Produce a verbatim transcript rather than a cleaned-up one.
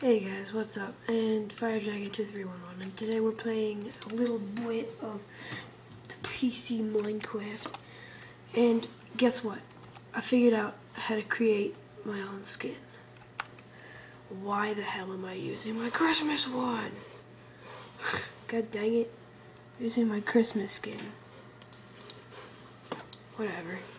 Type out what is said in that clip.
Hey guys, what's up? And Fire Dragon two three one one, and today we're playing a little bit of the P C Minecraft. And guess what? I figured out how to create my own skin. Why the hell am I using my Christmas one? God dang it. Using my Christmas skin. Whatever.